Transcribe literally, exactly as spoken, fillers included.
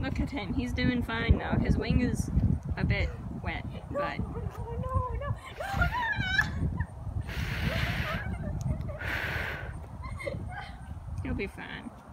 Look at him. He's doing fine now. His wing is a bit wet, but... he'll be fine.